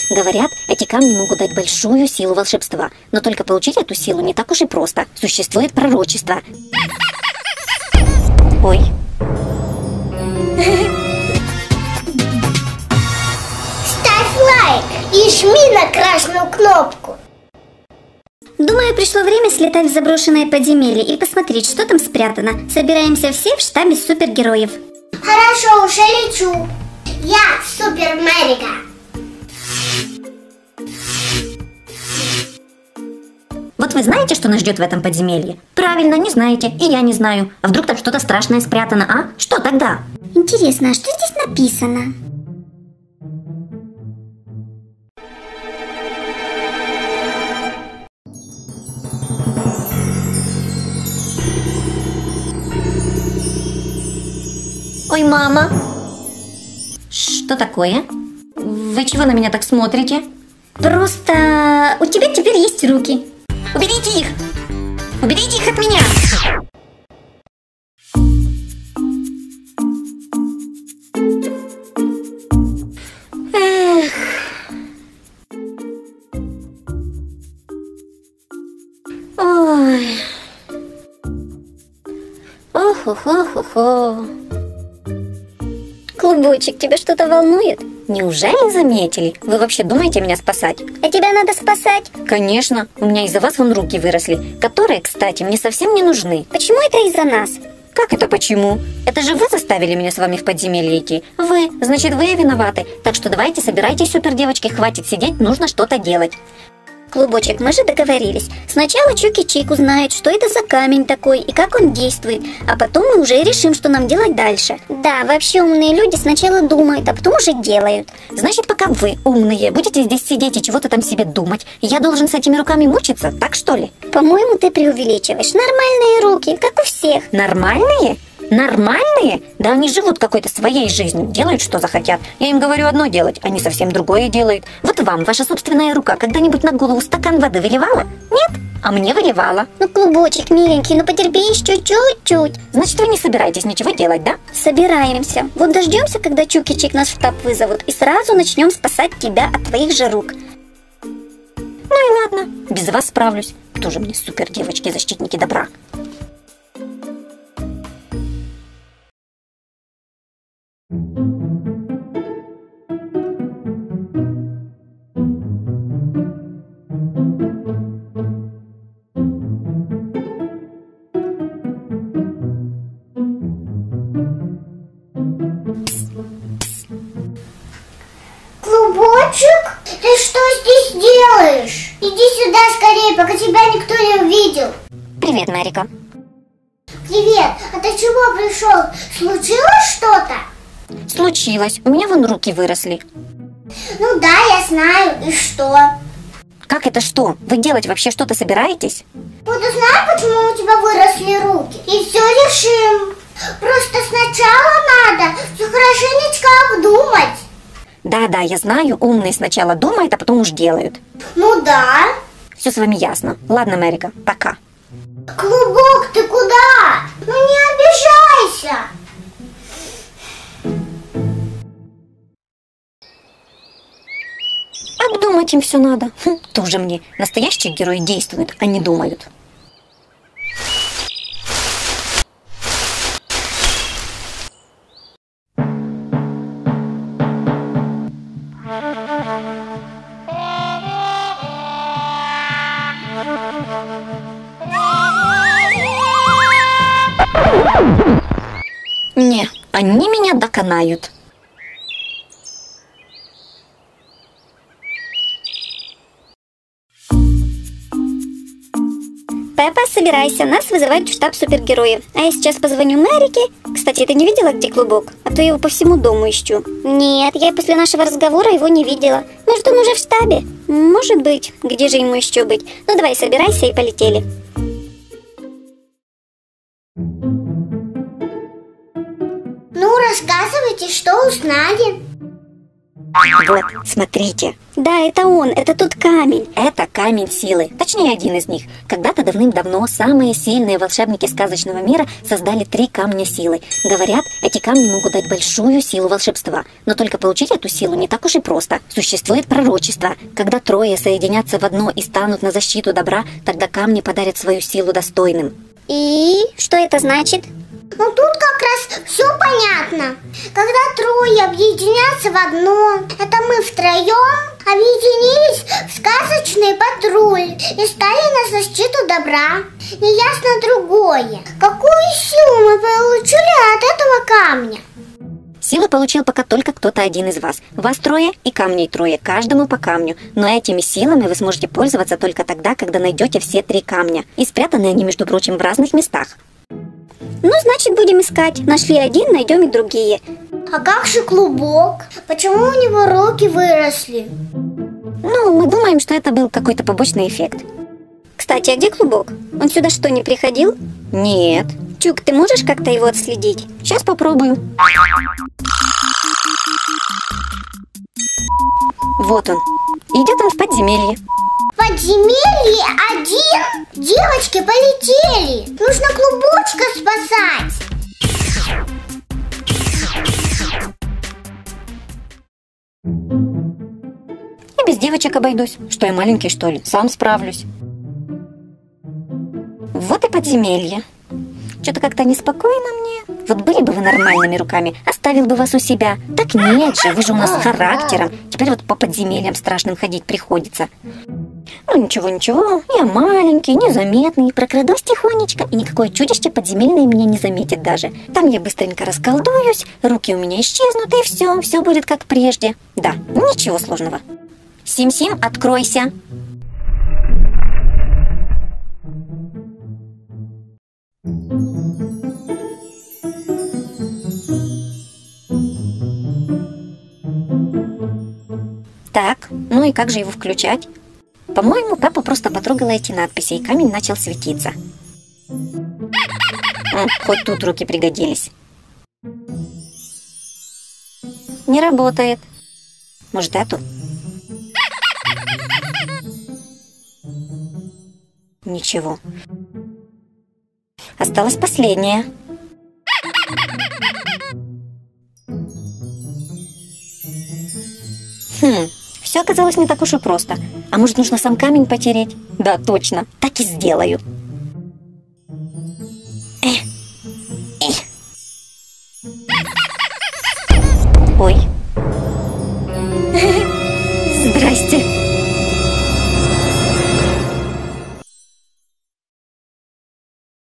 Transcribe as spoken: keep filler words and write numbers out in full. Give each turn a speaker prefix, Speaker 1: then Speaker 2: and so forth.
Speaker 1: Говорят, эти камни могут дать большую силу волшебства. Но только получить эту силу не так уж и просто. Существует пророчество. Ой.
Speaker 2: Ставь лайк и жми на красную кнопку.
Speaker 3: Думаю, пришло время слетать в заброшенное подземелье и посмотреть, что там спрятано. Собираемся все в штабе супергероев.
Speaker 2: Хорошо, уже лечу. Я Супер Мэрика.
Speaker 1: Вот вы знаете, что нас ждет в этом подземелье? Правильно, не знаете, и я не знаю. А вдруг там что-то страшное спрятано, а? Что тогда?
Speaker 3: Интересно, а что здесь написано?
Speaker 1: Ой, мама. Что такое? Вы чего на меня так смотрите?
Speaker 3: Просто у тебя теперь есть руки.
Speaker 1: Уберите их! Уберите их от меня! Эх. Ой. Ох-ох-ох-ох.
Speaker 3: Клубочек, тебя что-то волнует?
Speaker 1: Неужели заметили? Вы вообще думаете меня спасать?
Speaker 3: А тебя надо спасать?
Speaker 1: Конечно, у меня из-за вас вон руки выросли, которые, кстати, мне совсем не нужны.
Speaker 3: Почему это из-за нас?
Speaker 1: Как это почему? Это же вы заставили меня с вами в подземелье идти. Вы, значит, вы и виноваты. Так что давайте собирайтесь, супер девочки, хватит сидеть, нужно что-то делать.
Speaker 3: Клубочек, мы же договорились. Сначала Чуки-Чик узнает, что это за камень такой и как он действует, а потом мы уже решим, что нам делать дальше. Да, вообще умные люди сначала думают, а потом уже делают.
Speaker 1: Значит, пока вы, умные, будете здесь сидеть и чего-то там себе думать, я должен с этими руками мучиться, так что ли?
Speaker 3: По-моему, ты преувеличиваешь. Нормальные руки, как у всех.
Speaker 1: Нормальные? Нормальные? Да они живут какой-то своей жизнью, делают, что захотят. Я им говорю одно делать, они совсем другое делают. Вот вам ваша собственная рука когда-нибудь на голову стакан воды выливала? Нет? А мне выливала.
Speaker 3: Ну, Клубочек, миленький, ну потерпи еще чуть-чуть.
Speaker 1: Значит, вы не собираетесь ничего делать, да?
Speaker 3: Собираемся. Вот дождемся, когда Чуки-Чик нас в штаб вызовут, и сразу начнем спасать тебя от твоих же рук.
Speaker 1: Ну и ладно, без вас справлюсь. Тоже мне супер девочки-защитники добра.
Speaker 2: Клубочек, ты что здесь делаешь? Иди сюда скорее, пока тебя никто не увидел.
Speaker 1: Привет, Мэрика.
Speaker 2: Привет, а ты чего пришел? Случилось что-то?
Speaker 1: Случилось. У меня вон руки выросли.
Speaker 2: Ну да, я знаю. И что?
Speaker 1: Как это что? Вы делать вообще что-то собираетесь?
Speaker 2: Вот узнай, почему у тебя выросли руки. И все решим. Просто сначала надо все хорошенечко обдумать.
Speaker 1: Да-да, я знаю, умные сначала думают, а потом уж делают.
Speaker 2: Ну да.
Speaker 1: Все с вами ясно. Ладно, Мэрика, пока.
Speaker 2: Клубок, ты куда? Ну не обижайся.
Speaker 1: Обдумать им все надо. Хм, тоже мне. Настоящие герои действуют, а не думают. Не, они меня доконают.
Speaker 3: Пеппа, собирайся, нас вызывают в штаб супергероев. А я сейчас позвоню Мэрике. Кстати, ты не видела, где Клубок? А то я его по всему дому ищу. Нет, я после нашего разговора его не видела. Может, он уже в штабе? Может быть. Где же ему еще быть? Ну давай, собирайся и полетели.
Speaker 2: Ну, рассказывайте, что узнали.
Speaker 1: Вот, смотрите.
Speaker 3: Да, это он, это тот камень.
Speaker 1: Это камень силы, точнее один из них. Когда-то давным-давно самые сильные волшебники сказочного мира создали три камня силы. Говорят, эти камни могут дать большую силу волшебства. Но только получить эту силу не так уж и просто. Существует пророчество. Когда трое соединятся в одно и станут на защиту добра, тогда камни подарят свою силу достойным.
Speaker 3: И что это значит?
Speaker 2: Ну тут как раз все понятно. Когда трое объединятся в одно, это мы втроем объединились в сказочный патруль и стали на защиту добра. Неясно другое. Какую силу мы получили от этого камня?
Speaker 1: Силу получил пока только кто-то один из вас. Вас трое и камней трое, каждому по камню. Но этими силами вы сможете пользоваться только тогда, когда найдете все три камня. И спрятаны они, между прочим, в разных местах.
Speaker 3: Ну, значит, будем искать. Нашли один, найдем и другие.
Speaker 2: А как же клубок? Почему у него руки выросли?
Speaker 1: Ну, мы думаем, что это был какой-то побочный эффект.
Speaker 3: Кстати, а где клубок? Он сюда что, не приходил?
Speaker 1: Нет.
Speaker 3: Чук, ты можешь как-то его отследить?
Speaker 1: Сейчас попробую. Вот он. Идет он в подземелье.
Speaker 2: Подземелье один? Девочки полетели. Нужно клубочка спасать.
Speaker 1: И без девочек обойдусь. Что я маленький, что ли? Сам справлюсь. Вот и подземелье. Что-то как-то неспокойно мне. Вот были бы вы нормальными руками, оставил бы вас у себя. Так нет же, вы же у нас с характером. Теперь вот по подземельям страшным ходить приходится. Ну ничего, ничего, я маленький, незаметный, прокрадусь тихонечко, и никакое чудище подземельное меня не заметит даже. Там я быстренько расколдуюсь, руки у меня исчезнут, и все, все будет как прежде. Да, ничего сложного. Сим-Сим, откройся. Так, ну и как же его включать? По-моему, папа просто потрогала эти надписи, и камень начал светиться. М, хоть тут руки пригодились. Не работает. Может, эту? Ничего. Осталась последняя. Хм, все оказалось не так уж и просто. А может, нужно сам камень потереть? Да, точно, так и сделаю. Эх. Эх. Ой.